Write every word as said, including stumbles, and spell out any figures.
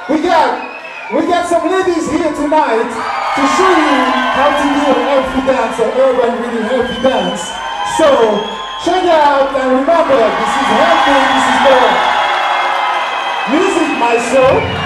We got, we got some ladies here tonight to show you how to do an healthy dance, an urban really healthy dance. So, check it out and remember, this is healthy, this is the Music My Show.